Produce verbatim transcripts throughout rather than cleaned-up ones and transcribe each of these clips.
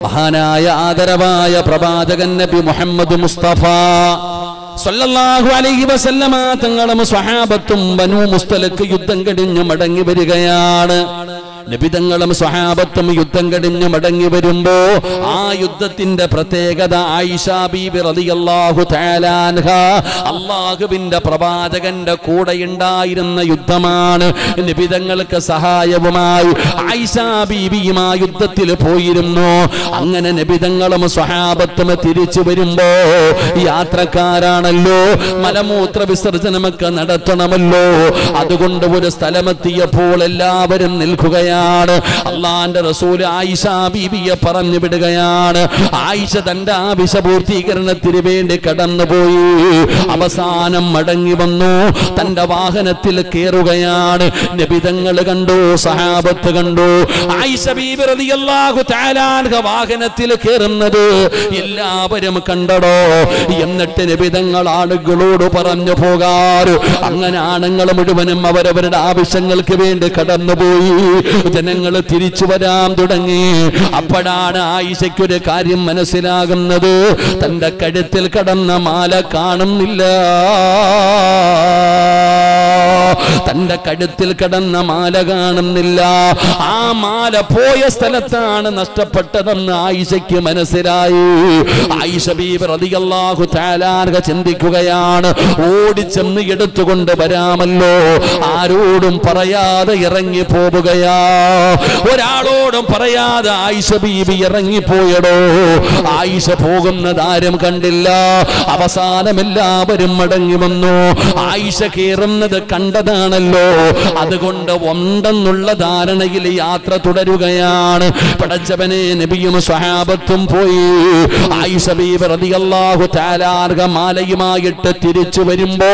മഹാനായ ആദരവായ പ്രവാചകൻ നബി മുഹമ്മദ് മുസ്തഫ സല്ലല്ലാഹു അലൈഹി വസല്ലമ തങ്ങളും സ്വഹാബത്തും ബനൂ മുസ്തലഖ് യുദ്ധം കഴിഞ്ഞ് മടങ്ങി വരികയാണ്. നബി തങ്ങളും സ്വഹാബത്തും യുദ്ധം കഴിഞ്ഞ് മടങ്ങി വരുമ്പോ ആ യുദ്ധത്തിന്റെ പ്രത്യേകത ആയിഷ ബീബി റളിയല്ലാഹു തആല അൻഹ അല്ലാഹുവിന്റെ പ്രവാചകന്റെ കൂടെ ഉണ്ടായിരുന്ന യുദ്ധമാണ്. നബി തങ്ങൾക്ക് സഹായവുമായി ആയിഷ ബീബിയും ആ യുദ്ധത്തിൽ പോയിരുന്നു. അങ്ങനെ നബി തങ്ങളും സ്വഹാബത്തും തിരിച്ചു വരുമ്പോ യാത്രക്കാരാണല്ലോ, മലമൂത്ര വിസർജനമൊക്കെ നടത്തണമല്ലോ. അതുകൊണ്ട് ഒരു സ്ഥലമെത്തിയപ്പോൾ എല്ലാവരും നിൽക്കുകയാണ്. അള്ളാന്റെ റസൂൽ ആയിഷ ബീബിയെ പറഞ്ഞു വിടുകയാണ്. ആയിഷ തന്റെ ആവശ്യ പൂർത്തീകരണത്തിന് വേണ്ടി കടന്നുപോയി. അവസാനം മടങ്ങി വന്നു, തന്റെ വാഹനത്തിൽ കയറുകയാണ്. നബി തങ്ങൾ കണ്ടു, സഹാബത്ത് കണ്ടു. ആയിഷ ബീബി റളിയല്ലാഹു തആല അൻഹ വാഹനത്തിൽ കയറുന്നത് എല്ലാവരും കണ്ടടോ. എന്നിട്ട് നബി തങ്ങൾ ആളുകളോട് പറഞ്ഞു പോകാറ്. അങ്ങനെ ആണുങ്ങൾ മുഴുവനും അവരവരുടെ ആവശ്യങ്ങൾക്ക് വേണ്ടി കടന്നുപോയി. ജനങ്ങൾ തിരിച്ചു വരാൻ തുടങ്ങി. അപ്പോഴാണ് ആയിഷയ്ക്കൊരു കാര്യം മനസ്സിലാകുന്നത്. തന്റെ കഴുത്തിൽ കടന്ന മാല കാണുന്നില്ല. തന്റെ കഴുത്തിൽ കടന്ന മാല കാണുന്നില്ല. ആ മാല പോയ സ്ഥലത്താണ് നഷ്ടപ്പെട്ടതെന്ന് ആയിഷയ്ക്ക് മനസ്സിലായി. ആയിഷ ബീബി റളിയല്ലാഹു തആല അൻഹ ചിന്തിക്കുകയാണ്, ഓടിച്ചെന്ന് എടുത്തുകൊണ്ട് വരാമല്ലോ. ആരോടും പറയാതെ ഇറങ്ങി പോവുകയാ. ഒരാളോടും പറയാതെ ആയിഷ ബീബി ഇറങ്ങിപ്പോയടോ. ആയിഷ പോകുന്നത് ആരും കണ്ടില്ല. അവസാനം എല്ലാവരും മടങ്ങി വന്നു. ആയിഷ കയറുന്നത് കണ്ടതാണല്ലോ. അതുകൊണ്ട് ഉണ്ടെന്നുള്ള ധാരണയിൽ യാത്ര തുടരുകയാണ്. പടച്ചവനെ, നബിയും സ്വഹാബത്തും പോയി. ആയിഷ ബീബി റളിയല്ലാഹു തആല അൻഹ മാലയുമായിട്ട് തിരിച്ചു വരുമ്പോ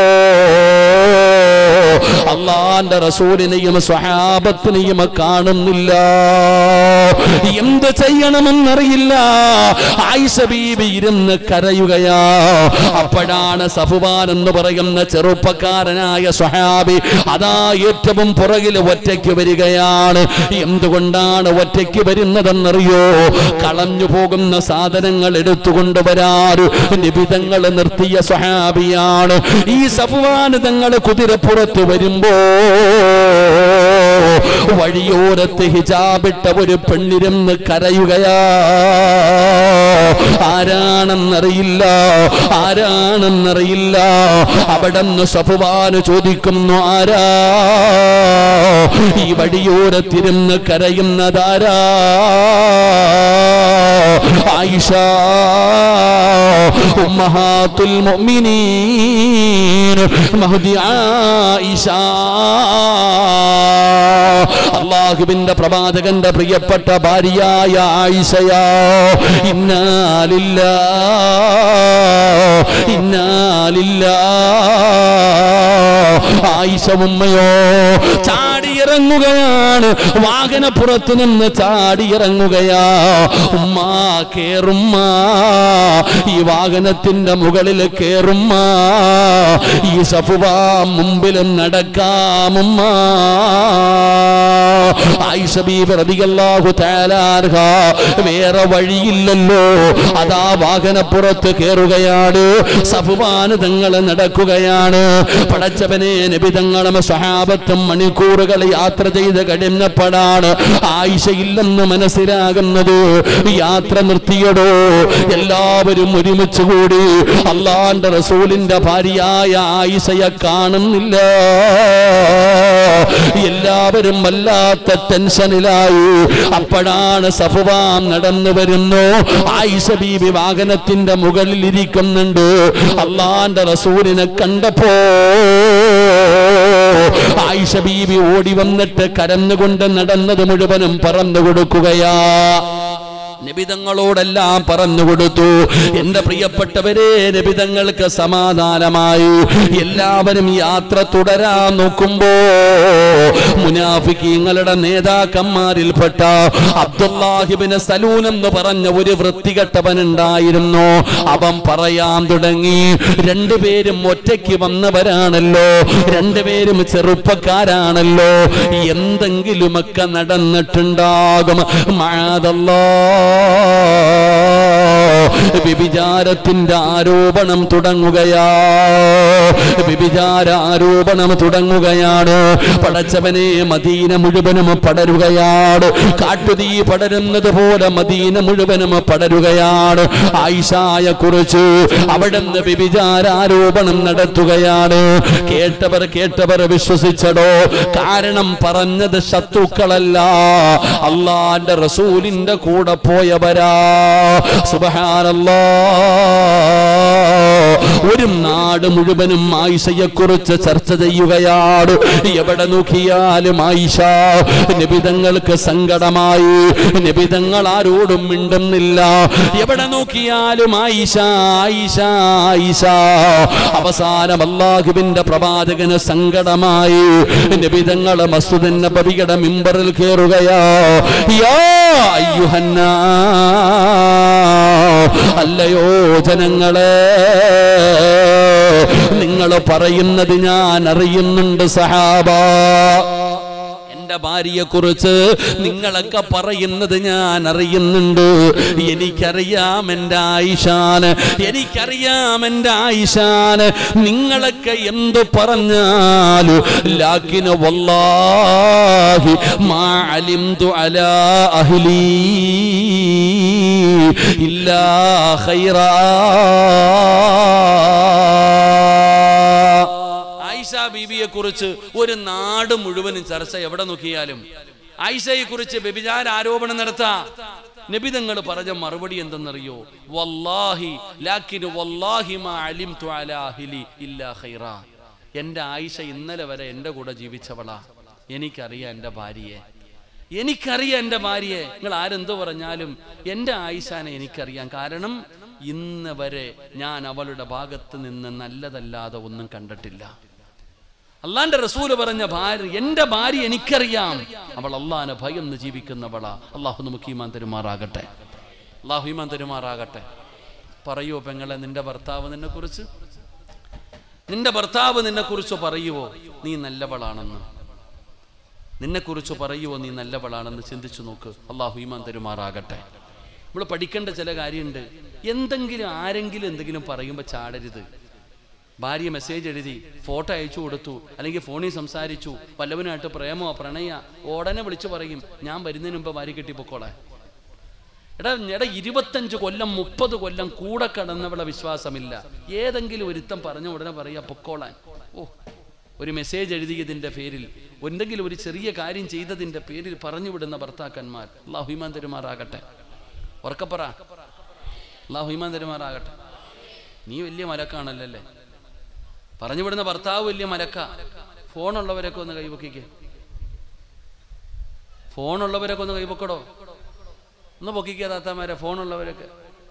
അല്ലാഹുവിന്റെ റസൂലിനെയും സ്വഹാബത്തിനെയും കാണുന്നില്ല. എന്ത് ചെയ്യണമെന്നറിയില്ല. ആയിഷ ബീബി ഇരുന്ന് കരയുകയാ. അപ്പോഴാണ് സഫ്വാൻ എന്ന് പറയുന്ന ചെറുപ്പക്കാരനായ സ്വഹാബി അതാ ഏറ്റവും പുറകിൽ ഒറ്റയ്ക്ക് വരികയാണ്. എന്തുകൊണ്ടാണ് ഒറ്റയ്ക്ക് വരുന്നതെന്നറിയോ? കളഞ്ഞു പോകുന്ന സാധനങ്ങൾ എടുത്തുകൊണ്ടുവരാറ് നിബിതങ്ങൾ നിർത്തിയ സ്വഹാബിയാണ്. ഈ സഫ്വാൻ തങ്ങൾ കുതിരപ്പുറത്ത് വരുമ്പോ വഴിയോരത്ത് ഹിജാബിട്ട ഒരു പെണ്ണിരുന്ന് കരയുകയാ. ആരാണെന്നറിയില്ല, ആരാണെന്നറിയില്ല. അവിടെന്ന് സഫ്വാൻ ചോദിക്കുന്നു, ആരാ ഈ വഴിയോരത്തിരുന്ന് കരയുന്നതാരാ? ആയിഷ ഉമ്മഹാത്തുൽ മുഅ്മിനീൻ മഹ്ദി ആയിഷ. അല്ലാഹുവിന്റെ പ്രവാചകന്റെ പ്രിയപ്പെട്ട ഭാര്യയായ ആയിഷയാ. ഇന്നാ ലില്ലാഹി ഇന്നാ ലില്ലാഹി. ആയിഷ ഉമ്മയോ ചാടിയിറങ്ങുകയാണ്. വാഹനപ്പുറത്ത് നിന്ന് ചാടിയിറങ്ങുകയാ. ഉമ്മ കേറുമ്മ, ഈ വാഹനത്തിന്റെ മുകളിൽ കേറുമ്മ. ഈ സഫ്വാ മുമ്പിലും നടക്കാമുമ്മ. ആയിഷ ബീബി റളിയല്ലാഹു തആല അൻഹ വേറെ വഴിയില്ലല്ലോ. അതാ വാഹനപ്പുറത്ത് കേറുകയാണ്. സഫ്വാൻ തങ്ങൾ നടക്കുകയാണ്. പടച്ചവനെ, നബി തങ്ങളും സ്വഹാബത്തും മണിക്കൂറുകൾ യാത്ര ചെയ്ത് കഴിഞ്ഞപ്പോഴാണ് ആയിഷയില്ലെന്ന് മനസ്സിലാകുന്നത്. യാത്ര നിർത്തിയടോ. എല്ലാവരും ഒരുമിച്ച് കൂടി അല്ലാഹുവിന്റെ റസൂലിന്റെ ഭാര്യയായ ആയിഷയെ കാണുന്നില്ല. എല്ലാവരും വല്ലാത്ത ടെൻഷനിലായി. അപ്പോഴാണ് സഫ്വാൻ നടന്നു വരുന്നു. ആയിഷ ബീബി വാഹനത്തിന്റെ മുകളിൽ ഇരിക്കുന്നുണ്ട്. അല്ലാഹുവിന്റെ റസൂലിനെ കണ്ടപ്പോ ആയിഷ ബീബി ഓടി വന്നിട്ട് കരഞ്ഞുകൊണ്ട് നടന്നത് മുഴുവനും പറഞ്ഞു കൊടുക്കുകയാ. നിബിതങ്ങളോടെല്ലാം പറഞ്ഞു കൊടുത്തു. എന്റെ പ്രിയപ്പെട്ടവരെ, നിബിതങ്ങൾക്ക് സമാധാനമായി. എല്ലാവരും യാത്ര തുടരാൻ നോക്കുമ്പോ മുനാഫിക്കീങ്ങളുടെ നേതാക്കന്മാരിൽപ്പെട്ട അബ്ദുല്ലാഹി ഇബ്നു സലൂൽ എന്ന് പറഞ്ഞ ഒരു വൃത്തികെട്ടവനുണ്ടായിരുന്നു. അവൻ പറയാൻ തുടങ്ങി, രണ്ടുപേരും ഒറ്റയ്ക്ക് വന്നവരാണല്ലോ, രണ്ടുപേരും ചെറുപ്പക്കാരാണല്ലോ, എന്തെങ്കിലുമൊക്കെ നടന്നിട്ടുണ്ടാകും. മഅദല്ലാഹ് വ്യഭിചാരത്തിന്റെ ആരോപണം തുടങ്ങുകയാ വ്യഭിചാര ആരോപണം തുടങ്ങുകയാണ്. പടച്ചവനെ മദീന മുഴുവനും പടരുകയാണ്. കാട്ടുതീ പടരുന്നത് പോലെ മദീന മുഴുവനും പടരുകയാണ്. ആയിഷയെ കുറിച്ച് അവിടുന്ന് വ്യഭിചാര ആരോപണം നടത്തുകയാണ്. കേട്ടവർ കേട്ടവർ വിശ്വസിച്ചടോ. കാരണം പറഞ്ഞത് ശത്രുക്കളല്ല, അള്ളാന്റെ റസൂലിന്റെ കൂടെ പോയവരാ. സുബ്ഹാനല്ലാഹ്. ഒരു നാട് മുഴുവനും ആയിഷയെ കുറിച്ച് ചർച്ച ചെയ്യുകയാണ്. എവിടെ നോക്കിയാലും ആയിഷ. നബിതങ്ങൾക്ക് സങ്കടമായി. നബിതങ്ങൾ ആരോടും മിണ്ടുന്നില്ല. എവിടെ നോക്കിയാലും ആയിഷ ആയിഷ ആയിഷ. അവസാനം അല്ലാഹുവിന്റെ പ്രവാചകന് സങ്കടമായി. നബിതങ്ങൾ മസ്ജിദ് നബവിയുടെ മിമ്പറിൽ കയറുകയാ. യാ അയ്യുഹന്നാ, അല്ലയോ ജനങ്ങളെ, നിങ്ങൾ പറയുന്നത് ഞാൻ അറിയുന്നുണ്ട് സഹാബ. എന്റെ ഭാര്യയെ കുറിച്ച് നിങ്ങളൊക്കെ പറയുന്നത് ഞാൻ അറിയുന്നുണ്ട്. എനിക്കറിയാം എന്റെ ആയിഷാന്, എനിക്കറിയാം എന്റെ ആയിഷാന്. നിങ്ങളൊക്കെ എന്തു പറഞ്ഞാലും ലാകിൻ വല്ലാഹി മാ അലിംതു അലാ അഹ്ലി ഇല്ലാ ഖൈറാ. ബീവിയെ കുറിച്ച് ഒരു നാട് മുഴുവനും ചർച്ച. എവിടെ നോക്കിയാലും ആയിഷയെ കുറിച്ച് വ്യഭിചാര ആരോപണം നടത്താ. നബിതങ്ങൾ പറഞ്ഞ മറുപടി എന്തെന്നറിയോ? വല്ലാഹി ലാകിൻ വല്ലാഹി മാ അലിംതു അലാ അഹ്ലി ഇല്ലാ ഖൈറാ. എന്റെ ആയിഷ ഇന്നലെ വരെ എന്റെ കൂടെ ജീവിച്ചവളാ. എനിക്കറിയാം എന്റെ ഭാര്യയെ, എനിക്കറിയാം എന്റെ ഭാര്യയെ. നിങ്ങൾ ആരെന്തോ പറഞ്ഞാലും എന്റെ ആയിഷാനെ എനിക്കറിയാം. കാരണം ഇന്ന് വരെ ഞാൻ അവളുടെ ഭാഗത്ത് നിന്ന് നല്ലതല്ലാതെ ഒന്നും കണ്ടിട്ടില്ല. അള്ളാന്റെ റസൂല് പറഞ്ഞ ഭാര്യ, എന്റെ ഭാര്യ എനിക്കറിയാം, അവൾ അള്ളാനെ ഭയന്ന് ജീവിക്കുന്നവളാ. അള്ളാഹു നമുക്ക് ഈമാൻ തരുമാറാകട്ടെ, അള്ളാഹു ഈമാൻ തരുമാറാകട്ടെ. പറയോ പെങ്ങളെ, നിന്റെ ഭർത്താവ് നിന്നെ കുറിച്ച്, നിന്റെ ഭർത്താവ് നിന്നെ കുറിച്ച് പറയുവോ നീ നല്ലവളാണെന്ന്? നിന്നെ കുറിച്ച് പറയുവോ നീ നല്ലവളാണെന്ന് ചിന്തിച്ചു നോക്ക്. അള്ളാഹു ഈമാൻ തരുമാറാകട്ടെ. നമ്മൾ പഠിക്കേണ്ട ചില കാര്യമുണ്ട്. എന്തെങ്കിലും ആരെങ്കിലും എന്തെങ്കിലും പറയുമ്പോൾ ചാടരുത്. ഭാര്യ മെസ്സേജ് എഴുതി, ഫോട്ടോ അയച്ചു കൊടുത്തു, അല്ലെങ്കിൽ ഫോണിൽ സംസാരിച്ചു, വല്ലവനായിട്ട് പ്രേമോ പ്രണയ, ഉടനെ വിളിച്ചു പറയും ഞാൻ വരുന്നതിന് മുമ്പ് ഭാര്യ കെട്ടിപ്പൊക്കോളാൻ. എടാ എടാ ഇരുപത്തഞ്ച് കൊല്ലം മുപ്പത് കൊല്ലം കൂടെ കടന്നവളെ വിശ്വാസമില്ല. ഏതെങ്കിലും ഒരുത്തം പറഞ്ഞ ഉടനെ പറയാ പൊക്കോളാൻ. ഓ, ഒരു മെസ്സേജ് എഴുതിയതിൻ്റെ പേരിൽ, എന്തെങ്കിലും ഒരു ചെറിയ കാര്യം ചെയ്തതിൻ്റെ പേരിൽ പറഞ്ഞു വിടുന്ന ഭർത്താക്കന്മാർ. അല്ലാഹു ഈമാൻ തരുമാറാകട്ടെ. ഉറക്കപ്പറ, അല്ലാഹു ഈമാൻ തരുമാറാകട്ടെ. നീ വലിയ മലക്കാണല്ലേ, പറഞ്ഞു വിടുന്ന ഭർത്താവ് വലിയ മലക്ക. ഫോണുള്ളവരൊക്കെ ഒന്ന് കൈപൊക്കിക്കേ, ഫോണുള്ളവരൊക്കെ ഒന്ന് കൈപൊക്കടോ, ഒന്ന് പൊക്കിക്കുക താത്താമാരെ, ഫോണുള്ളവരൊക്കെ.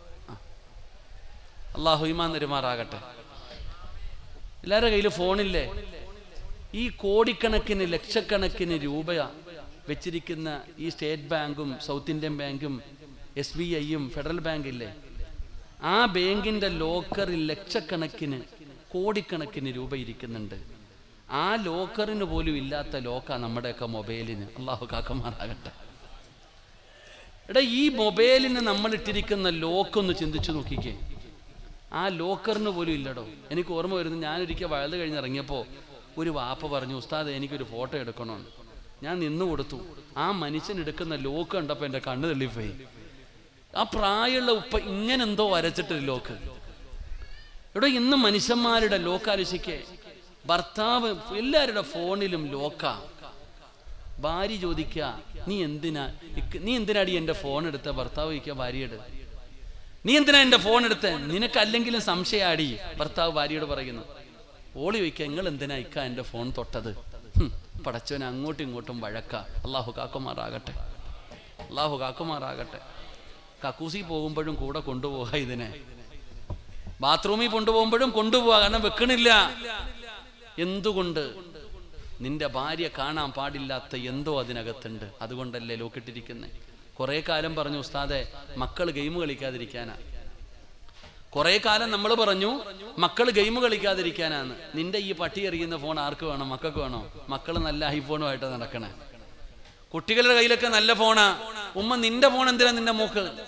അല്ലാഹു ഈമാൻ തരുമാറാകട്ടെ. എല്ലാവരുടെ കയ്യിൽ ഫോണില്ലേ? ഈ കോടിക്കണക്കിന് ലക്ഷക്കണക്കിന് രൂപ വെച്ചിരിക്കുന്ന ഈ സ്റ്റേറ്റ് ബാങ്കും സൗത്ത് ഇന്ത്യൻ ബാങ്കും എസ് ബി ഐയും ഫെഡറൽ ബാങ്കില്ലേ, ആ ബാങ്കിന്റെ ലോക്കറിൽ ലക്ഷക്കണക്കിന് കോടിക്കണക്കിന് രൂപ ഇരിക്കുന്നുണ്ട്. ആ ലോക്കറിന് പോലും ഇല്ലാത്ത ലോക്ക നമ്മുടെയൊക്കെ മൊബൈലിന്. അള്ളാഹു കാക്കമാറാകട്ടെ. എടാ, ഈ മൊബൈലിന് നമ്മൾ ഇട്ടിരിക്കുന്ന ലോക്കൊന്ന് ചിന്തിച്ചു നോക്കിക്കേ. ആ ലോക്കറിന് പോലും ഇല്ലടോ. എനിക്ക് ഓർമ്മ വരുന്നു, ഞാനൊരിക്കൽ വഴുത് കഴിഞ്ഞിറങ്ങിയപ്പോൾ ഒരു വാപ്പ പറഞ്ഞു, ഉസ്താദ് എനിക്കൊരു ഫോട്ടോ എടുക്കണമെന്ന്. ഞാൻ നിന്നു കൊടുത്തു. ആ മനുഷ്യൻ എടുക്കുന്ന ലോക്ക് കണ്ടപ്പോൾ എൻ്റെ കണ്ണ് തള്ളിപ്പോയി. ആ പ്രായമുള്ള ഉപ്പ ഇങ്ങനെ എന്തോ വരച്ചിട്ടൊരു ലോക്ക്. ഇവിടെ ഇന്ന് മനുഷ്യന്മാരുടെ ലോക്കാലോചിക്കേ. ഭർത്താവ് എല്ലാവരുടെ ഫോണിലും ലോക്കാ. ഭാര്യ ചോദിക്കുക, നീ എന്തിനാ നീ എന്തിനാടി എൻ്റെ ഫോൺ എടുത്ത? ഭർത്താവ് ചോദിക്കുക ഭാര്യയോട്, നീ എന്തിനാ എൻ്റെ ഫോൺ എടുത്ത? നിനക്കല്ലെങ്കിലും സംശയാടി. ഭർത്താവ് ഭാര്യയോട് പറയുന്നു. ഓളി ചോദിക്കുക, നിങ്ങൾ എന്തിനാ ഇക്ക എൻ്റെ ഫോൺ തൊട്ടത്? പടച്ചവനെ അങ്ങോട്ടും ഇങ്ങോട്ടും വഴക്ക. അള്ളാഹു കാക്കുമാറാകട്ടെ, അള്ളാഹു കാക്കുമാറാകട്ടെ. കക്കൂസി പോകുമ്പോഴും കൂടെ കൊണ്ടുപോകാ, ഇതിനെ ബാത്റൂമിൽ കൊണ്ടുപോകുമ്പോഴും കൊണ്ടുപോവാ. കാരണം വെക്കണില്ല. എന്തുകൊണ്ട്? നിന്റെ ഭാര്യ കാണാൻ പാടില്ലാത്ത എന്തോ അതിനകത്തുണ്ട്. അതുകൊണ്ടല്ലേ ലോക്കിട്ടിരിക്കുന്നത്. കുറെ കാലം പറഞ്ഞു ഉസ്താദെ മക്കൾ ഗെയിം കളിക്കാതിരിക്കാനാ. കുറെ കാലം നമ്മൾ പറഞ്ഞു മക്കൾ ഗെയിം കളിക്കാതിരിക്കാനാന്ന്. നിന്റെ ഈ പട്ടി എറിയുന്ന ഫോൺ ആർക്ക് വേണം? മക്കൾക്ക് വേണോ? മക്കൾ നല്ല ഐഫോണുമായിട്ട് നടക്കണേ. കുട്ടികളുടെ കയ്യിലൊക്കെ നല്ല ഫോണാ. ഉമ്മ നിന്റെ ഫോൺ എന്തിനാ നിന്റെ മോക്ക്?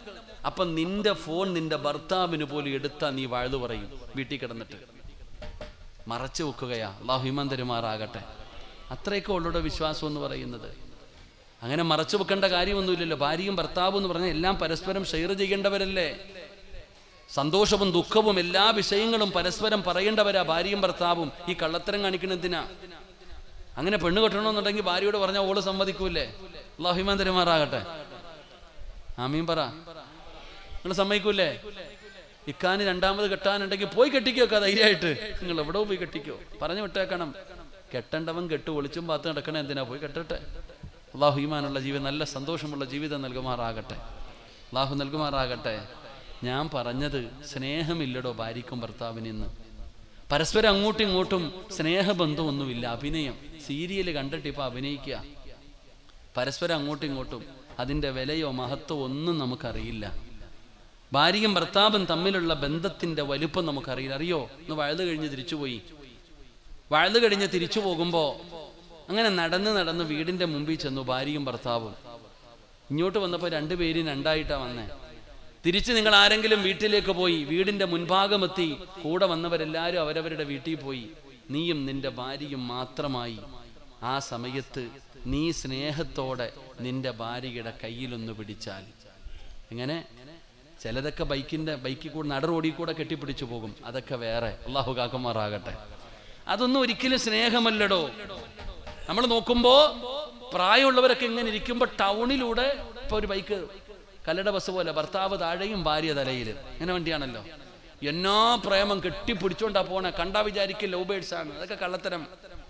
അപ്പം നിന്റെ ഫോൺ നിന്റെ ഭർത്താവിന് പോലും എടുത്താൽ നീ വാഴ്ന്നു പറയും വീട്ടിൽ കിടന്നിട്ട്. മറച്ചു വെക്കുകയാ. അല്ലാഹു ഈമാൻ തരുമാറാകട്ടെ. അത്രയൊക്കെ ഉള്ളൂടെ വിശ്വാസം എന്ന് പറയുന്നത്. അങ്ങനെ മറച്ചു വെക്കേണ്ട കാര്യമൊന്നുമില്ലല്ലോ. ഭാര്യയും ഭർത്താവും എന്ന് പറഞ്ഞാൽ എല്ലാം പരസ്പരം ഷെയർ ചെയ്യേണ്ടവരല്ലേ. സന്തോഷവും ദുഃഖവും എല്ലാ വിഷയങ്ങളും പരസ്പരം പറയേണ്ടവരാ ഭാര്യയും ഭർത്താവും. ഈ കള്ളത്തരം കാണിക്കണെന്തിനാ? അങ്ങനെ പെണ്ണ് കെട്ടണമെന്നുണ്ടെങ്കിൽ ഭാര്യയോട് പറഞ്ഞാൽ ഓള് സമ്മതിക്കൂല്ലേ? അല്ലാഹു ഈമാൻ തരുമാറാകട്ടെ. ആമീൻ പറ. നിങ്ങൾ സമ്മതിക്കൂല്ലേ? ഇക്കാന് രണ്ടാമത് കെട്ടാനുണ്ടെങ്കിൽ പോയി കെട്ടിക്കോക്കാ ധൈര്യമായിട്ട്. നിങ്ങൾ എവിടെ പോയി കെട്ടിക്കോ, പറഞ്ഞു വിട്ടേക്കണം. കെട്ടേണ്ടവൻ കെട്ടു ഒളിച്ചും പാത്ത് നടക്കണേ എന്തിനാ? പോയി കെട്ടട്ടെ. അല്ലാഹു ഈമാനുള്ള ജീവിതം, നല്ല സന്തോഷമുള്ള ജീവിതം നൽകുമാറാകട്ടെ. അല്ലാഹു നൽകുമാറാകട്ടെ. ഞാൻ പറഞ്ഞത് സ്നേഹമില്ലടോ ഭാര്യയ്ക്കും ഭർത്താവിനിന്ന്. പരസ്പരം അങ്ങോട്ടും ഇങ്ങോട്ടും സ്നേഹബന്ധമൊന്നുമില്ല. അഭിനയം, സീരിയൽ കണ്ടിട്ട് ഇപ്പം അഭിനയിക്കുക. പരസ്പരം അങ്ങോട്ടും ഇങ്ങോട്ടും അതിൻ്റെ വിലയോ മഹത്വമോ ഒന്നും നമുക്കറിയില്ല. ഭാര്യയും ഭർത്താവും തമ്മിലുള്ള ബന്ധത്തിൻ്റെ വലുപ്പം നമുക്കറിയില്ല. അറിയോ? ഒന്ന് വഴുത് കഴിഞ്ഞ് തിരിച്ചുപോയി. വഴുത് കഴിഞ്ഞ് തിരിച്ചു പോകുമ്പോൾ അങ്ങനെ നടന്ന് നടന്ന് വീടിൻ്റെ മുമ്പിൽ ചെന്നു ഭാര്യയും ഭർത്താവും. ഇങ്ങോട്ട് വന്നപ്പോൾ രണ്ടുപേരും രണ്ടായിട്ടാണ് വന്നേ. തിരിച്ച് നിങ്ങൾ ആരെങ്കിലും വീട്ടിലേക്ക് പോയി, വീടിൻ്റെ മുൻഭാഗമെത്തി, കൂടെ വന്നവരെല്ലാവരും അവരവരുടെ വീട്ടിൽ പോയി. നീയും നിന്റെ ഭാര്യയും മാത്രമായി. ആ സമയത്ത് നീ സ്നേഹത്തോടെ നിന്റെ ഭാര്യയുടെ കയ്യിലൊന്ന് പിടിച്ചാൽ, എങ്ങനെ? ചിലതൊക്കെ ബൈക്കിൻ്റെ ബൈക്കിൽ കൂടെ നട റോഡിൽ കൂടെ കെട്ടിപ്പിടിച്ചു പോകും. അതൊക്കെ വേറെ. അല്ലാഹു കാക്കുമാറാകട്ടെ. അതൊന്നും ഒരിക്കലും സ്നേഹമല്ലടോ. നമ്മൾ നോക്കുമ്പോൾ പ്രായമുള്ളവരൊക്കെ ഇങ്ങനെ ഇരിക്കുമ്പോൾ ടൗണിലൂടെ ഇപ്പോൾ ഒരു ബൈക്ക്, കല്ലട ബസ് പോലെ, ഭർത്താവ് താഴെയും ഭാര്യ തലയിൽ, ഇങ്ങനെ വണ്ടിയാണല്ലോ. എന്നാ പ്രേമം, കെട്ടിപ്പിടിച്ചോണ്ടാ പോണേ. കണ്ടാ വിചാരിക്കും ലവ് ബേഡ്സ് ആണ്. അതൊക്കെ കള്ളത്തരം.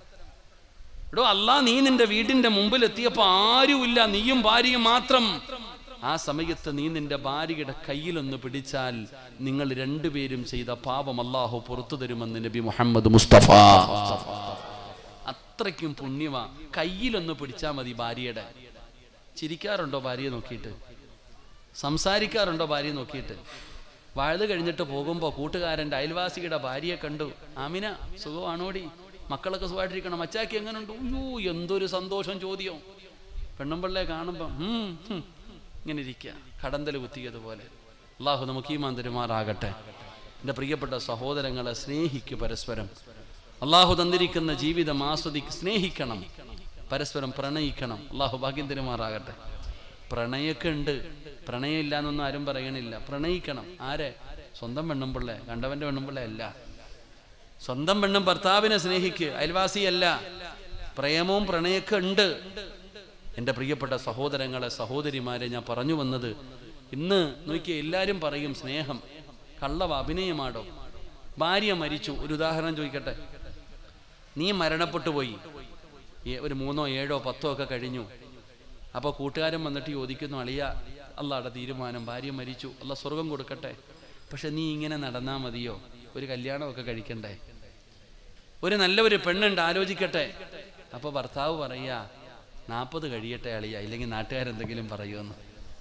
എടോ, അല്ലാ നീ നിന്റെ വീടിന്റെ മുമ്പിൽ എത്തിയപ്പോൾ ആരുമില്ല, നീയും ഭാര്യയും മാത്രം. ആ സമയത്ത് നീ നിന്റെ ഭാര്യയുടെ കയ്യിലൊന്ന് പിടിച്ചാൽ നിങ്ങൾ രണ്ടുപേരും ചെയ്ത പാപം അല്ലാഹു പുറത്തു തരുമെന്ന് നബി മുഹമ്മദ് മുസ്തഫ. അത്രയ്ക്കും പുണ്യമാ. കയ്യിലൊന്ന് പിടിച്ചാൽ മതി ഭാര്യയുടെ. ചിരിക്കാറുണ്ടോ ഭാര്യയെ നോക്കിയിട്ട്? സംസാരിക്കാറുണ്ടോ ഭാര്യയെ നോക്കിയിട്ട്? വഴുത് കഴിഞ്ഞിട്ട് പോകുമ്പോൾ കൂട്ടുകാരൻ്റെ അയൽവാസിയുടെ ഭാര്യയെ കണ്ടു. ആമിന, സുഖമാണോടി? മക്കളൊക്കെ സുഖമായിട്ടിരിക്കണം. മച്ചാക്കി എങ്ങനെയുണ്ട്? അയ്യോ, എന്തൊരു സന്തോഷം ചോദ്യം. പെണ്ണുമ്പിള്ളയെ കാണുമ്പം ഇങ്ങനെ ഇരിക്കുക, കടന്തൽ കുത്തിയതുപോലെ. അല്ലാഹു നമുക്ക് ഈമാൻ തരുമാറാകട്ടെ. എൻ്റെ പ്രിയപ്പെട്ട സഹോദരങ്ങളെ, സ്നേഹിക്കു പരസ്പരം. അല്ലാഹു തന്നിരിക്കുന്ന ജീവിതം ആസ്വദിക്ക്, സ്നേഹിക്കണം, പരസ്പരം പ്രണയിക്കണം. അല്ലാഹു ഭാഗ്യം തരുമാറാകട്ടെ. പ്രണയൊക്കെ ഉണ്ട്, പ്രണയം ഇല്ല എന്നൊന്നും ആരും പറയണില്ല. പ്രണയിക്കണം. ആരെ? സ്വന്തം പെണ്ണുമ്പിള്ളെ, കണ്ടവൻ്റെ പെണ്ണുമ്പിള്ളെ അല്ല. സ്വന്തം പെണ്ണും ഭർത്താവിനെ സ്നേഹിക്ക്, അയൽവാസിയല്ല. പ്രേമവും പ്രണയൊക്കെ ഉണ്ട്. എൻ്റെ പ്രിയപ്പെട്ട സഹോദരങ്ങളെ, സഹോദരിമാരെ, ഞാൻ പറഞ്ഞു വന്നത്, ഇന്ന് നോക്കിയ എല്ലാവരും പറയും സ്നേഹം കള്ളവ, അഭിനയമാടോ. ഭാര്യ മരിച്ചു, ഒരു ഉദാഹരണം ചോദിക്കട്ടെ. നീ മരണപ്പെട്ടു പോയി, ഒരു മൂന്നോ ഏഴോ പത്തോ ഒക്കെ കഴിഞ്ഞു. അപ്പോൾ കൂട്ടുകാരൻ വന്നിട്ട് ചോദിക്കുന്നു, അളിയ, അള്ളാടെ തീരുമാനം, ഭാര്യ മരിച്ചു, അല്ല സ്വർഗം കൊടുക്കട്ടെ, പക്ഷെ നീ ഇങ്ങനെ നടന്നാൽ മതിയോ? ഒരു കല്യാണമൊക്കെ കഴിക്കണ്ടേ? ഒരു നല്ല ഒരു പെണ്ണുണ്ട്, ആലോചിക്കട്ടെ. അപ്പോൾ ഭർത്താവ് പറയാ, നാൽപ്പത് കഴിയട്ടെ അളിയ, ഇല്ലെങ്കിൽ നാട്ടുകാരെന്തെങ്കിലും പറയുമെന്ന്.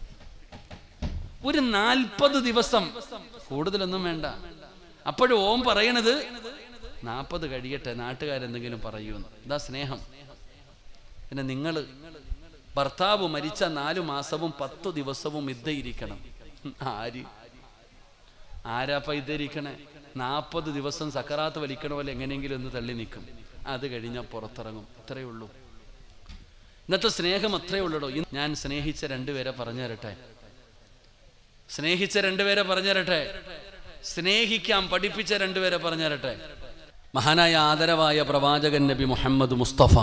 ഒരു നാൽപ്പത് ദിവസം, കൂടുതലൊന്നും വേണ്ട. അപ്പോഴും ഓം പറയണത് നാൽപ്പത് കഴിയട്ടെ, നാട്ടുകാരെന്തെങ്കിലും പറയുമെന്ന്. ഇതാ സ്നേഹം. പിന്നെ നിങ്ങൾ ഭർത്താവ് മരിച്ച നാലു മാസവും പത്തു ദിവസവും ഇద్దയിരിക്കണം. ആര് ആരാപ്പ ഇద్దരിക്കണേ? നാൽപ്പത് ദിവസം സക്കറാത്ത് വലിക്കണ പോലെ എങ്ങനെയെങ്കിലും ഒന്ന് തള്ളി നിൽക്കും. അത് കഴിഞ്ഞാൽ പുറത്തിറങ്ങും. അത്രയേ ഉള്ളൂ. ഇന്നത്തെ സ്നേഹം അത്രയേ ഉള്ളൂ. ഞാൻ സ്നേഹിച്ച രണ്ടുപേരെ പറഞ്ഞു തരട്ടെ. സ്നേഹിച്ച രണ്ടുപേരെ പറഞ്ഞു തരട്ടെ. സ്നേഹിക്കാൻ പഠിപ്പിച്ച രണ്ടുപേരെ പറഞ്ഞു തരട്ടെ. മഹാനായ ആദരവായ പ്രവാചകൻ നബി മുഹമ്മദ് മുസ്തഫ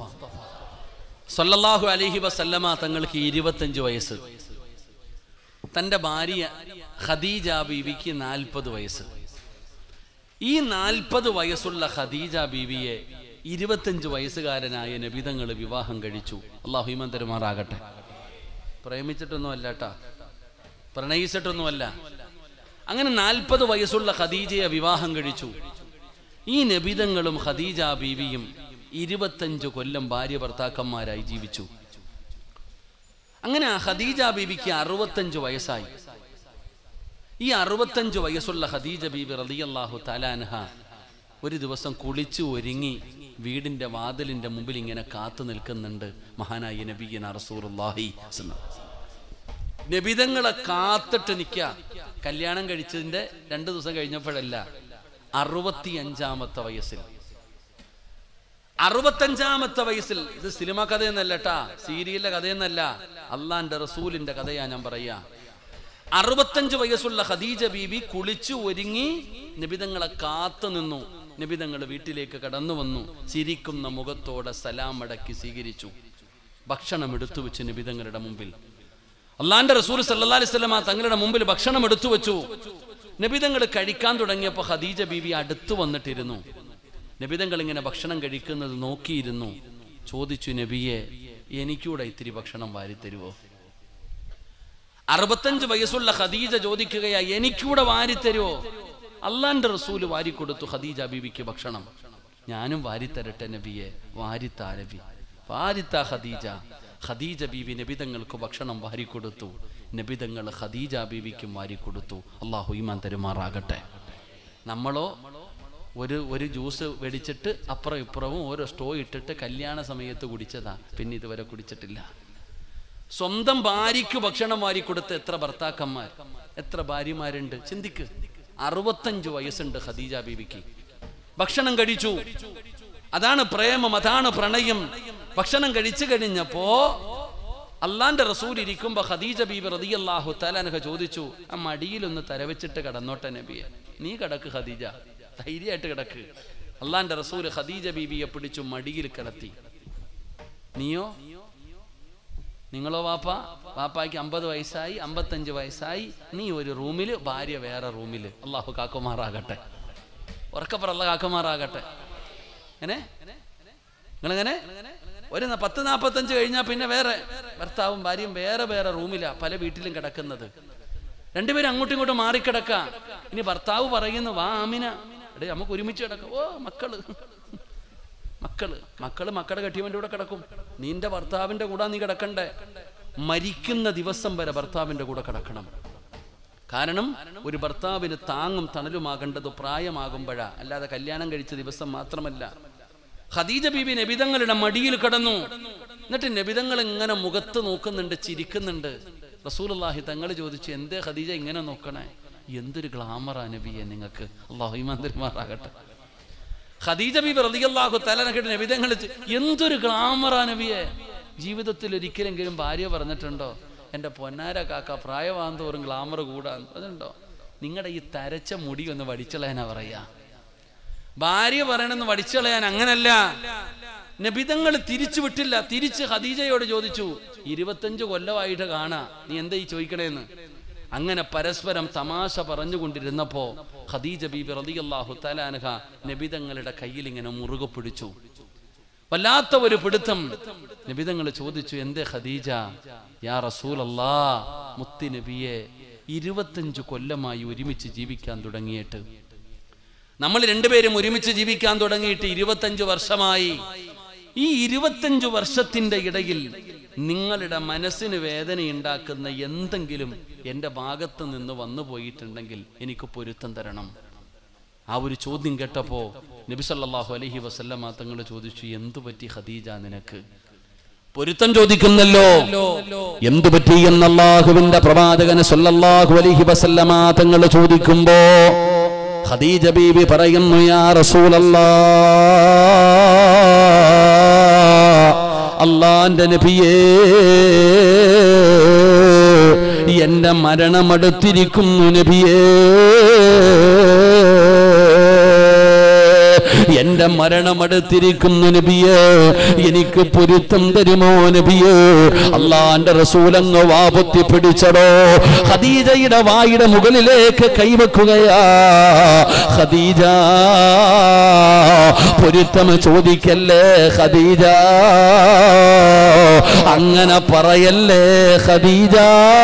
സല്ലല്ലാഹു അലൈഹി വസല്ലമ തങ്ങൾക്ക് ഇരുപത്തഞ്ച് വയസ്സ്. തൻ്റെ ഭാര്യ ഖദീജ ബീവിക്ക് നാൽപ്പത് വയസ്സ്. ഈ നാൽപ്പത് വയസ്സുള്ള ഖദീജ ബീവിയെ ഇരുപത്തഞ്ച് വയസ്സുകാരനായ നബിതങ്ങൾ വിവാഹം കഴിച്ചു. അല്ലാഹു ഈമാൻ തരുമാറാകട്ടെ. പ്രേമിച്ചിട്ടൊന്നും അല്ല കേട്ടാ, പ്രണയിച്ചിട്ടൊന്നുമല്ല. അങ്ങനെ നാൽപ്പത് വയസ്സുള്ള ഖദീജയെ വിവാഹം കഴിച്ചു. ഈ നബിതങ്ങളും ഖദീജ ബീവിയും ഇരുപത്തഞ്ച് കൊല്ലം ഭാര്യ ഭർത്താക്കന്മാരായി ജീവിച്ചു. അങ്ങനെ ഖദീജ ബീവിക്ക് അറുപത്തഞ്ച് വയസ്സായി. ഈ അറുപത്തഞ്ച് വയസ്സുള്ള ഖദീജ ബീബി റളിയല്ലാഹു തആല അൻഹ ഒരു ദിവസം കുളിച്ചു ഒരുങ്ങി വീടിന്റെ വാതിലിന്റെ മുമ്പിൽ ഇങ്ങനെ കാത്തു നിൽക്കുന്നുണ്ട് മഹാനായ നബിയന റസൂലുള്ളാഹി സ്വല്ലല്ലാഹു അലൈഹി വസല്ലം. നബിതങ്ങളെ കാത്തിട്ട് നിൽക്കുക. കല്യാണം കഴിച്ചതിന്റെ രണ്ടു ദിവസം കഴിഞ്ഞപ്പോഴല്ല, അറുപത്തി അഞ്ചാമത്തെ വയസ്സിൽ അറുപത്തഞ്ചാമത്തെ വയസ്സിൽ ഇത് സിനിമ കഥയെന്നല്ല കേട്ടാ, സീരിയലിന്റെ കഥയെന്നല്ല, അള്ളാന്റെ റസൂലിന്റെ കഥയാ ഞാൻ പറയാ. അറുപത്തഞ്ച് വയസ്സുള്ള ഖദീജ ബീബി കുളിച്ചു ഒരുങ്ങി നബിതങ്ങളെ കാത്തു നിന്നു. നബിതങ്ങൾ വീട്ടിലേക്ക് കടന്നു വന്നു. ചിരിക്കുന്ന മുഖത്തോടെ സലാം അടക്കി സ്വീകരിച്ചു. ഭക്ഷണം എടുത്തു വെച്ച് നബിതങ്ങളുടെ മുമ്പിൽ. അള്ളാന്റെ റസൂൽ സല്ലല്ലാഹു അലൈഹി വസല്ലം തങ്ങളുടെ മുമ്പിൽ ഭക്ഷണം എടുത്തു വെച്ചു. നബിതങ്ങൾ കഴിക്കാൻ തുടങ്ങിയപ്പോൾ ഖദീജ ബീബി അടുത്തു വന്നിട്ടിരുന്നു. നബിതങ്ങൾ ഇങ്ങനെ ഭക്ഷണം കഴിക്കുന്നത് നോക്കിയിരുന്നു. ചോദിച്ചു, നബിയെ, എനിക്കൂടെ ഇത്തിരി ഭക്ഷണം വാരിത്തരുവോ? അറുപത്തഞ്ച് വയസ്സുള്ള ഖദീജ ചോദിക്കുകയാ, എനിക്കൂടെ വാരിത്തരുവോ? അള്ളാന്റെ റസൂല് വാരിക്കൊടുത്തു ഖദീജ ബീവിക്ക് ഭക്ഷണം. ഞാനും വാരിത്തരട്ടെ നബിയെ? വാരിത്താ നബി, വാരിത്താ ഖദീജ. ഖദീജ ബീവി നബിതങ്ങൾക്ക് ഭക്ഷണം വാരിക്കൊടുത്തു. നബിതങ്ങൾ ഖദീജ ബീവിക്കും വാരിക്കൊടുത്തു. അള്ളാഹു ഈമാൻ തരുമാറാകട്ടെ. നമ്മളോ ഒരു ഒരു ജ്യൂസ് വെടിച്ചിട്ട് അപ്പുറം ഇപ്പുറവും ഓരോ സ്റ്റോ ഇട്ടിട്ട് കല്യാണ സമയത്ത് കുടിച്ചതാ, പിന്നെ ഇതുവരെ കുടിച്ചിട്ടില്ല. സ്വന്തം ഭാര്യയ്ക്ക് ഭക്ഷണം വാരിക്കൊടുത്ത എത്ര ഭർത്താക്കന്മാർ, എത്ര ഭാര്യമാരുണ്ട് ചിന്തിക്ക്. അറുപത്തഞ്ചു വയസ്സുണ്ട് ഖദീജ ബീവിക്ക്. ഭക്ഷണം കഴിച്ചു. അതാണ് പ്രേമം, അതാണ് പ്രണയം. ഭക്ഷണം കഴിച്ചു കഴിഞ്ഞപ്പോ അള്ളാന്റെ റസൂൽ ഇരിക്കുമ്പോ ഖദീജ ബീബി റളിയല്ലാഹു തആല അൻഹ ചോദിച്ചു, ആ മടിയിലൊന്ന് തരവെച്ചിട്ട് കിടന്നോട്ടെ നബിയെ? നീ കിടക്ക് ഖദീജ, ധൈര്യമായിട്ട് കിടക്ക്. അള്ളാന്റെ റസൂൽ ഖദീജ ബീബിയെ പിടിച്ചു മടിയിൽ കിടത്തി. നീയോ? നിങ്ങളോ വാപ്പ? വാപ്പായ്ക്ക് അമ്പത് വയസ്സായി, അമ്പത്തഞ്ച് വയസ്സായി. നീ ഒരു റൂമില്, ഭാര്യ വേറെ റൂമില്. അള്ളാഹു കാക്കുമാറാകട്ടെ, ഉറക്കപ്പുറ അള്ളാഹു കാക്കുമാറാകട്ടെ. എങ്ങനെ നിങ്ങളെങ്ങനെ ഒരു പത്ത് നാപ്പത്തഞ്ച് കഴിഞ്ഞാൽ പിന്നെ വേറെ, ഭർത്താവും ഭാര്യയും വേറെ വേറെ റൂമിലാ പല വീട്ടിലും കിടക്കുന്നത്. രണ്ടുപേരും അങ്ങോട്ടും ഇങ്ങോട്ടും മാറിക്കിടക്കാം. ഇനി ഭർത്താവ് പറയുന്നു, വാ ആമിന, എടേ നമുക്ക് ഒരുമിച്ച് കിടക്കാം. ഓ മക്കള് മക്കള് മക്കള് മക്കളുടെ കെട്ടിയവന്റെ കൂടെ കിടക്കും. നിന്റെ ഭർത്താവിന്റെ കൂടെ നീ കിടക്കണ്ടേ? മരിക്കുന്ന ദിവസം വരെ ഭർത്താവിന്റെ കൂടെ കിടക്കണം. കാരണം ഒരു ഭർത്താവിന് താങ്ങും തണലുമാകേണ്ടത് പ്രായമാകുമ്പോഴാ, അല്ലാതെ കല്യാണം കഴിച്ച ദിവസം മാത്രമല്ല. ഖദീജ ബീബി നബിതങ്ങളുടെ മടിയിൽ കിടന്നു. എന്നിട്ട് നബിതങ്ങൾ ഇങ്ങനെ മുഖത്ത് നോക്കുന്നുണ്ട്, ചിരിക്കുന്നുണ്ട്. റസൂലുള്ളാഹി തങ്ങൾ ചോദിച്ചു, എന്തേ ഖദീജ ഇങ്ങനെ നോക്കണേ? എന്തൊരു ഗ്ലാമറാ നബിയെ നിങ്ങൾക്ക്, അല്ലാഹു ഈമാൻ തരുമാറാകട്ടെ. ഖദീജ ബീബി റളിയല്ലാഹു തആല അൻഹ നബിതങ്ങൾ, എന്തൊരു ഗ്ലാമറാ നബിയെ. ജീവിതത്തിൽ ഒരിക്കലെങ്കിലും ഭാര്യ പറഞ്ഞിട്ടുണ്ടോ, എൻ്റെ പൊന്നാര കാക്ക പ്രായമാകുന്തോറും ഗ്ലാമർ കൂടാന്ന്? അതുണ്ടോ? നിങ്ങളുടെ ഈ തരച്ച മുടി ഒന്ന് വടിച്ചളയാനാ പറയാ. ഭാര്യ പറയണമെന്ന് വടിച്ചളയാൻ. അങ്ങനല്ല. നബിതങ്ങൾ തിരിച്ചു വിട്ടില്ല. തിരിച്ച് ഖദീജയോട് ചോദിച്ചു, ഇരുപത്തഞ്ച് കൊല്ലമായിട്ട് കാണാ, നീ എന്താ ഈ ചോദിക്കണേന്ന്. അങ്ങനെ പരസ്പരം തമാശ പറഞ്ഞുകൊണ്ടിരുന്നപ്പോ ഖദീജ ബീബി റളിയല്ലാഹു തആല അൻഹ നബിതങ്ങളുടെ കയ്യിൽ ഇങ്ങനെ മുറുകെ പിടിച്ചു. വല്ലാത്ത ഒരു പിടുത്തം. നബിതങ്ങൾ ചോദിച്ചു, എന്തേ ഖദീജ? യാ റസൂലല്ലാഹ്, മുത്തി നബിയെ, ഇരുപത്തഞ്ചു കൊല്ലമായി ഒരുമിച്ച് ജീവിക്കാൻ തുടങ്ങിയിട്ട്, നമ്മൾ രണ്ടുപേരും ഒരുമിച്ച് ജീവിക്കാൻ തുടങ്ങിയിട്ട് ഇരുപത്തഞ്ചു വർഷമായി. ഈ ഇരുപത്തഞ്ചു വർഷത്തിന്റെ ഇടയിൽ നിങ്ങളുടെ മനസ്സിന് വേദനയുണ്ടാക്കുന്ന എന്തെങ്കിലും എൻ്റെ ഭാഗത്ത് നിന്ന് വന്നു പോയിട്ടുണ്ടെങ്കിൽ എനിക്ക് പൊരുത്തം തരണം. ആ ഒരു ചോദ്യം കേട്ടപ്പോ നബി സല്ലല്ലാഹു അലൈഹി വസല്ലമ തങ്ങൾ ചോദിച്ചു, എന്തു പറ്റി ഖദീജ നിനക്ക്? പൊരുത്തം ചോദിക്കുന്നല്ലോ, എന്തു പറ്റി എന്ന് അല്ലാഹുവിന്റെ പ്രവാചകൻ സല്ലല്ലാഹു അലൈഹി വസല്ലമ തങ്ങൾ ചോദിക്കുമ്പോ ഖദീജ ബീബി പറയുന്നു, യാ റസൂലല്ലാഹ്, അല്ലാഹുവിന്റെ നബിയേ, എന്റെ മരണമടുത്തിരിക്കുന്നു നബിയേ, എന്റെ മരണമടുത്തിരിക്കുന്നു നബിയേ, എനിക്ക് പൊരുത്തം തരുമോ നബിയേ? അല്ലാഹുവിന്റെ റസൂലങ്ങ് വാപത്തി പിടിച്ചടോ. ഖദീജയുടെ വായുടെ മുകളിലേക്ക് കൈവെക്കുകയാ. ഖദീജ, പൊരുത്തം ചോദിക്കല്ലേ ഖദീജ, അങ്ങനെ പറയല്ലേ ഖദീജ.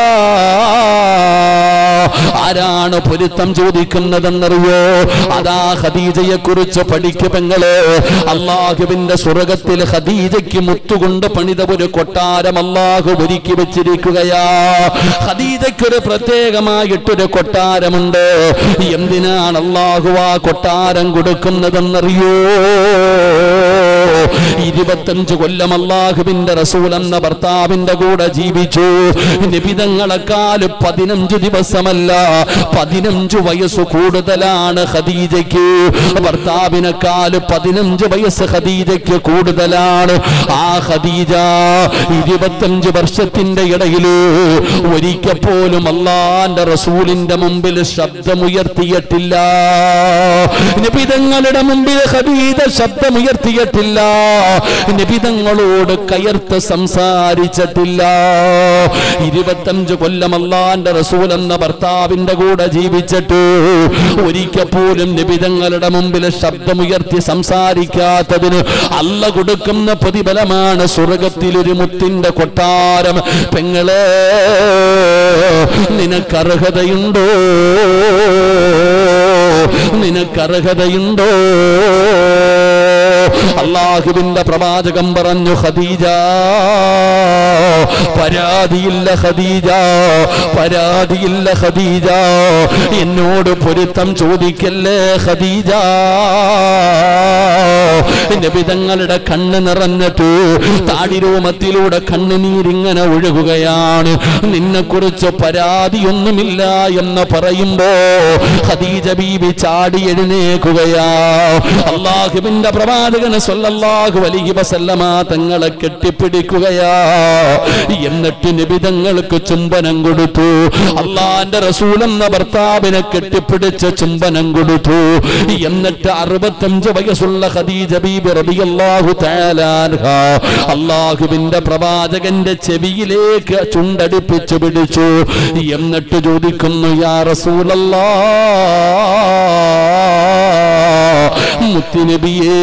ആരാണ് പൊരുത്തം ചോദിക്കുന്നതെന്നറിയോ? അതാ ഖദീജയെ കുറിച്ച് പഠിക്കു പെങ്ങളെ. അല്ലാഹുവിന്റെ സ്വർഗ്ഗത്തിൽ ഖദീജയ്ക്ക് മുത്തുകൊണ്ട് പണിത ഒരു കൊട്ടാരം അല്ലാഹു ഒരുക്കി വെച്ചിരിക്കുകയാ. ഖദീജയ്ക്കൊരു പ്രത്യേകമായിട്ടൊരു കൊട്ടാരമുണ്ട്. എന്തിനാണ് അല്ലാഹു ആ കൊട്ടാരം കൊടുക്കുന്നതെന്നറിയോ? ഇരുപത്തഞ്ച് കൊല്ലം അല്ലാഹുവിന്റെ റസൂൽ എന്ന ഭർത്താവിന്റെ കൂടെ ജീവിച്ചു. നബിതങ്ങളെക്കാൾ പതിനഞ്ച് ദിവസമല്ല പതിനഞ്ച് വയസ്സ് കൂടുതലാണ് ഖദീജയ്ക്ക്. ഭർത്താവിനേക്കാൾ പതിനഞ്ച് വയസ്സ് ഖദീജയ്ക്ക് കൂടുതലാണ്. ആ ഖദീജ ഇരുപത്തഞ്ച് വർഷത്തിന്റെ ഇടയിൽ ഒരിക്കൽ പോലും അല്ലാഹുവിന്റെ റസൂലിന്റെ മുമ്പിൽ ശബ്ദമുയർത്തിയിട്ടില്ല. നബിതങ്ങളുടെ മുമ്പിൽ ഖദീജ ശബ്ദമുയർത്തിയിട്ടില്ല. നബിതങ്ങളോട് കയർത്ത് സംസാരിച്ചിട്ടില്ല. ഇരുപത്തഞ്ച് കൊല്ലം അല്ലാഹുവിന്റെ റസൂൽ എന്ന ഭർത്താവിന്റെ കൂടെ ജീവിച്ചിട്ട് ഒരിക്കൽ പോലും നബിതങ്ങളുടെ മുമ്പിൽ ശബ്ദമുയർത്തി സംസാരിക്കാത്തതിന് അല്ല കൊടുക്കുന്ന പ്രതിഫലമാണ് സ്വർഗത്തിൽ ഒരു മുത്തിന്റെ കൊട്ടാരം. പെങ്ങളെ, നിനക്കർഹതയുണ്ടോ? നിനക്കർഹതയുണ്ടോ? അല്ലാഹുവിന്റെ പ്രവാചകൻ പറഞ്ഞു, ഖദീജ പരാതിയില്ല ഖദീജ, പരാതിയില്ല ഖദീജ, എന്നോട് പൊരുത്തം ചോദിക്കല്ലേ ഖദീജ. നബിതങ്ങളുടെ കണ്ണ് നിറഞ്ഞിട്ട് താടിരോമത്തിലൂടെ കണ്ണുനീരിങ്ങനെ ഒഴുകുകയാണ്. നിന്നെ കുറിച്ച് പരാതിയൊന്നുമില്ല എന്ന് പറയുമ്പോ ഖദീജ ബീവി ചാടി എഴുന്നേൽക്കുകയാ. അല്ലാഹുവിന്റെ പ്രവാചകൻ സ്വല്ലല്ലാഹു അലൈഹി വസല്ലമ തങ്ങളെ കെട്ടിപ്പിടിക്കുകയാ. എന്നിട്ട് നബിതങ്ങൾക്ക് ചുംബനം കൊടുത്തു. അല്ലാഹുവിന്റെ റസൂൽ എന്ന ഭർത്താവിനെ കെട്ടിപ്പിടിച്ച് ചുംബനം കൊടുത്തു. എന്നിട്ട് അറുപത്തഞ്ച് വയസ്സുള്ള ഖദീജ ബീബി റളിയല്ലാഹു തആല അൻഹാ അല്ലാഹുവിന്റെ പ്രവാചകന്റെ ചെവിയിലേക്ക് ചുണ്ടടിപ്പിച്ചു പിടിച്ചു. എന്നിട്ട് ചോദിക്കുന്നു, യാ റസൂലല്ലാഹ്, മുത്തുനബിയേ,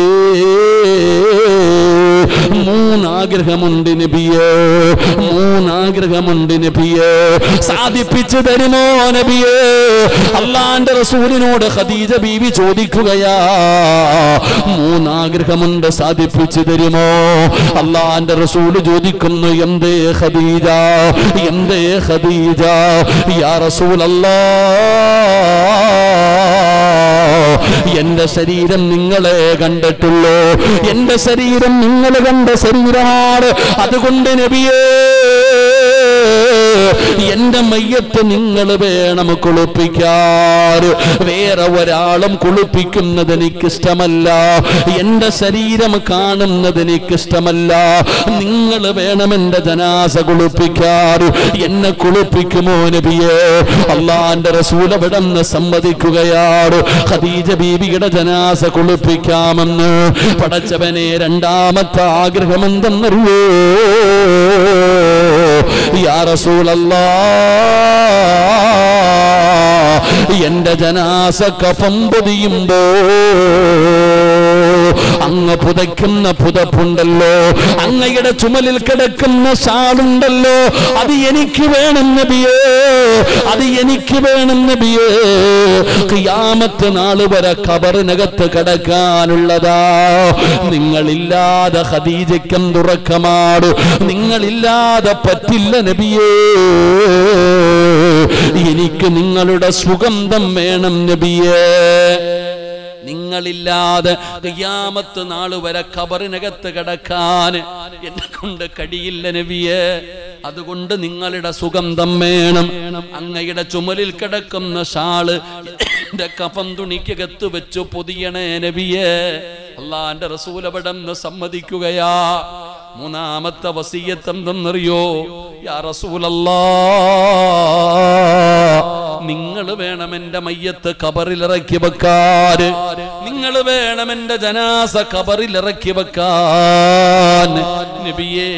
മൂന്നാഗ്രഹമുണ്ട് നബിയേ, മൂന്നാഗ്രഹമുണ്ട് നബിയേ, സാധിപ്പിച്ചു തരുമോ നബിയേ? അല്ലാഹുവിന്റെ റസൂലിനോട് ഖദീജ ബീവി ചോദിക്കുകയാ, മൂന്നാഗ്രഹമുണ്ട്, സാധിപ്പിച്ചു തരുമോ? അല്ലാഹുവിന്റെ റസൂൽ ചോദിക്കുന്നു, എന്തേ ഖദീജ, എന്തേ ഖദീജ? യാ റസൂലല്ലാഹ്, എന്റെ ശരീരം നിങ്ങളെ കണ്ടിട്ടുള്ളൂ, എന്റെ ശരീരം നിങ്ങൾ കണ്ട ശരീരമാണ്. അതുകൊണ്ട് നബിയേ, എന്റെ മയ്യത്ത് നിങ്ങൾ വേണം കുളിപ്പിക്കാൻ. വേറെ ഒരാളും കുളിപ്പിക്കുന്നത് എനിക്കിഷ്ടമല്ല. എന്റെ ശരീരം കാണുന്നത് എനിക്കിഷ്ടമല്ല. നിങ്ങൾ വേണം എന്റെ ജനാസ കുളിപ്പിക്കാൻ. എന്നെ കുളിപ്പിക്കുമോ നബിയേ? അല്ലാഹുവിന്റെ റസൂൽ അവിടുന്ന് സമ്മതിക്കുകയാണ്. ഖദീജ ബീവിയുടെ ജനാസ കുളിപ്പിക്കാമെന്ന്. പടച്ചവനെ, രണ്ടാമത്തെ ആഗ്രഹം എന്തെന്നറിയോ? യാ റസൂലല്ലാഹ്, എന്റെ ജനാസ കഫൻ പൊതിയുമ്പോ അങ്ങ് പുതയ്ക്കുന്ന പുതപ്പുണ്ടല്ലോ, അങ്ങയുടെ ചുമലിൽ കിടക്കുന്ന ഷാളുണ്ടല്ലോ, അത് എനിക്ക് വേണം നബിയേ, അത് എനിക്ക് വേണം നബിയേ. ഖിയാമത്ത് നാൾ വരെ ഖബറിനകത്ത് കിടക്കാനുള്ളതാ. നിങ്ങളില്ലാതെ ഖദീജയ്ക്കും തുറക്കമാട്, നിങ്ങളില്ലാതെ പറ്റില്ല നബിയേ. എനിക്ക് നിങ്ങളുടെ സുഗന്ധം വേണം നബിയേ. നിങ്ങളില്ലാതെ ഖിയാമത്ത് നാൾ വരെ ഖബറിനകത്ത് കിടക്കാൻ എന്നെ കൊണ്ട് കഴിയില്ല നബിയേ. അതുകൊണ്ട് നിങ്ങളുടെ സുഗന്ധം വേണം. അങ്ങയുടെ ചുമലിൽ കിടക്കുന്ന ഷാള് എന്റെ കഫൻ തുണിക്കകത്ത് വെച്ചു പൊതിയണേ നബിയേ. അല്ലാഹുവിന്റെ റസൂൽ അവിടുന്ന് സമ്മതിക്കുകയാ. മൂന്നാമത്തെ വസിയത്ത് എന്തെന്നറിയോ? യാ റസൂലല്ലാഹ്, നിങ്ങൾ വേണം എന്റെ മയ്യത്ത് ഖബറിൽ ഇറക്കി വെക്കാൻ. നിങ്ങൾ വേണം എന്റെ ജനാസ ഖബറിൽ ഇറക്കി വെക്കാൻ നബിയേ.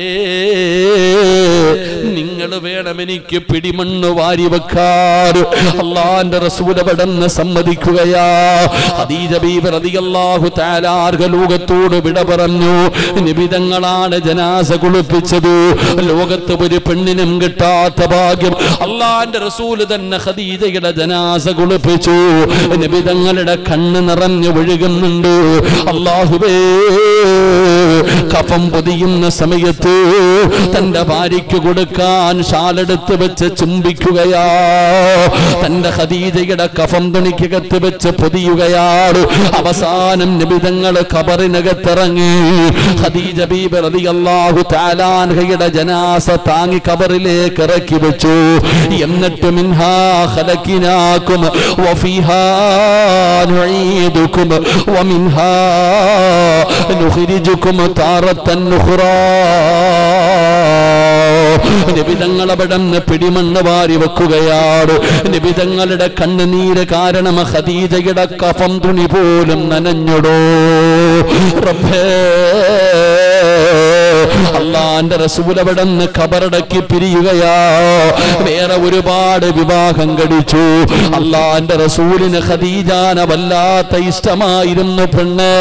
നിങ്ങൾ വേണം എനിക്ക് പിടിമണ്ണ് വാരി വെക്കാൻ. അല്ലാഹുവിന്റെ റസൂൽ അവിടുന്ന് സമ്മതിക്കുകയാ. ഖദീജ ബീവി റളിയല്ലാഹു തആല അൻഹ ലോകത്തോട് വിട പറഞ്ഞു. നിബിതങ്ങളാണ് ജനാസ കുളിപ്പിച്ചത്. ലോകത്ത് ഒരു പെണ്ണിനും കിട്ടാത്ത ഭാഗ്യം അല്ലാഹുവിന്റെ റസൂൽ തന്നെ ഖദീജയുടെ ജനാസ കുളിപ്പിച്ചു. നബിതങ്ങളുടെ കണ്ണ് നിറഞ്ഞു ഒഴുകുന്നുണ്ട്. അല്ലാഹുവേ, കഫം പൊതിയുന്ന സമയത്ത് തന്റെ ഭാര്യയ്ക്ക് കൊടുക്കാൻ ഷാലെടുത്ത് വെച്ച് ചുംബിക്കുകയാ. തന്റെ ഖദീജയുടെ കഫം തുണിക്കകത്ത് വെച്ച് പൊതിയുകയാണ്. അവസാനം നബി തങ്ങൾ ഖബറിനകത്തിറങ്ങി ഖദീജ ബീബി റളിയല്ലാഹു തആല അൻഹയുടെ ജനാസ താങ്ങി ഖബറിലേക്ക് ഇറക്കി വെച്ചു. എന്നിട്ട് മിൻഹാ ഖലഖിനാകും വഫീഹാ നുഈദുകും വമിൻഹാ നുഖ്രിജുകും താറത്തൻ ഉഖ്റാ. നബി തങ്ങൾ അവിടുന്ന് പിടിമണ്ണ് വാരി വെക്കുകയാണ്. നബി തങ്ങളുടെ കണ്ണുനീര് കാരണം ഖദീജയുടെ കഫം തുണി പോലും നനഞ്ഞുടോ. റബ്ബേ, അല്ലാഹുവിന്റെ റസൂൽ അവിടുന്ന് ഖബറടക്കി പിരിയുകയാ. വേറെ ഒരുപാട് വിവാഹം കഴിച്ചു. അല്ലാഹുവിന്റെ റസൂലിന് ഖദീജാനെ വല്ലാത്ത ഇഷ്ടമായിരുന്നു പെണ്ണ്.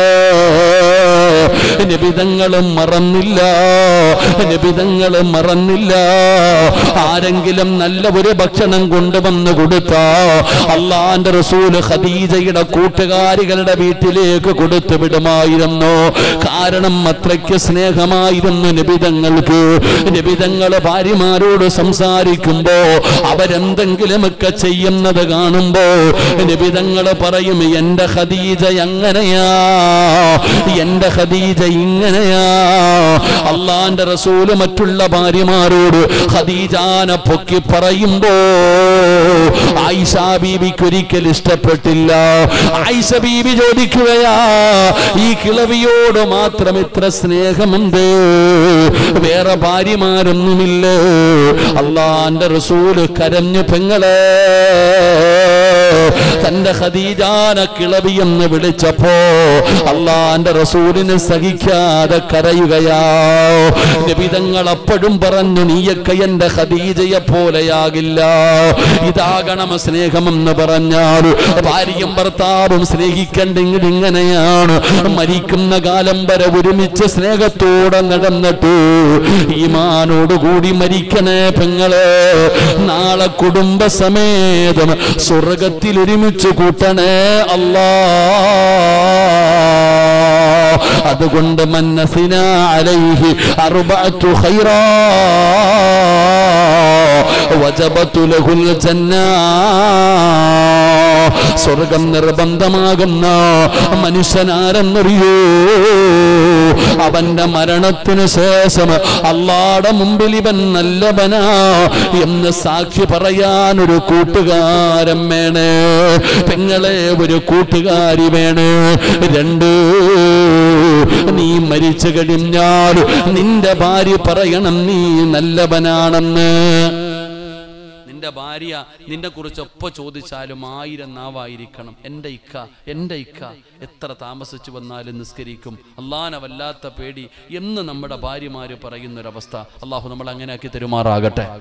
നബി തങ്ങളും മറന്നില്ല, നബി തങ്ങളും മറന്നില്ല. ആരെങ്കിലും നല്ല ഒരു ഭക്ഷണം കൊണ്ടുവന്ന് കൊടുത്താ അല്ലാഹുവിന്റെ റസൂൽ ഖദീജയുടെ കൂട്ടുകാരികളുടെ വീട്ടിലേക്ക് കൊടുത്തു വിടുമായിരുന്നു. കാരണം അത്രയ്ക്ക് സ്നേഹമായിരുന്നു നബി തങ്ങൾക്ക്. നബി തങ്ങൾ ഭാര്യമാരോട് സംസാരിക്കുമ്പോ അവരെന്തെങ്കിലുമൊക്കെ ചെയ്യുന്നത് കാണുമ്പോ നബി തങ്ങൾ പറയും, എന്റെ ഖദീജ എങ്ങനെയാ, എന്റെ ഖദീജ ഇങ്ങനെയാ. അല്ലാഹുവിന്റെ റസൂല് മറ്റുള്ള ഭാര്യമാരോട് ഖദീജാനെ പൊക്കി പറയുമ്പോ ആയിഷ ബീബിക്ക് ഒരിക്കൽ ഇഷ്ടപ്പെട്ടില്ല. ആയിഷ ബീബി ചോദിക്കുകയാ, ഈ കിളവിയോട് മാത്രം ഇത്ര സ്നേഹമുണ്ട്, വേറെ ഭാര്യമാരൊന്നുമില്ലേ? അല്ലാഹുവിന്റെ റസൂല് കരഞ്ഞു, പെങ്ങളെ, തന്റെ ഖദീജാനെ കിളവി എന്ന് വിളിച്ചപ്പോ അല്ലാഹുവിന്റെ റസൂലിനെ സഹിക്കാതെ കരയുകയാ. നബി തങ്ങൾ അപ്പോഴും പറഞ്ഞു, നീയൊക്കെ എന്റെ ഖദീജയെ പോലെയാകില്ല. ഇതാകണം സ്നേഹമെന്ന് പറഞ്ഞാൽ ഭാര്യയും ഭർത്താവും സ്നേഹിക്കണ്ടെങ്കിൽ ഇങ്ങനെയാണ്. മരിക്കുന്ന കാലം വരെ ഒരുമിച്ച് സ്നേഹത്തോടെ നടന്നിട്ട് ഈമാനോടുകൂടി മരിക്കണേ പെങ്ങളെ. നാളെ കുടുംബസമേതം സ്വർഗത്തിൽ ഒരുമിച്ച് കൂട്ടണേ അല്ലാ. അതുകൊണ്ട് മന്നസിന അലൈഹി അർബഅത്തു ഖൈറാ വജബതു ലഹുൽ ജന്ന. സ്വർഗം നിർബന്ധമാകുന്ന മനുഷ്യനാരെന്നറിയോ? അവന്റെ മരണത്തിന് ശേഷം അല്ലാഹുവിന്റെ മുമ്പിൽ ഇവൻ നല്ലവനാ എന്ന് സാക്ഷി പറയാൻ ഒരു കൂട്ടുകാരൻ വേണേ പെങ്ങളെ, ഒരു കൂട്ടുകാരി വേണേ. രണ്ട്, നീ മരിച്ചു കഴിഞ്ഞാൽ നിന്റെ ഭാര്യ പറയണം നീ നല്ലവനാണെന്ന്. നിന്റെ ഭാര്യ നിന്നെ കുറിച്ച് ഒപ്പ ചോദിച്ചാലും ആയിരം നാവായിരിക്കണം, എൻ്റെ ഇക്ക, എൻ്റെ ഇക്ക എത്ര താമസിച്ചു വന്നാലും നിസ്കരിക്കും, അള്ളാഹനെ വല്ലാത്ത പേടി എന്ന് നമ്മുടെ ഭാര്യമാര് പറയുന്നൊരവസ്ഥ. അള്ളാഹു നമ്മൾ അങ്ങനെ ആക്കി തരുമാറാകട്ടെ.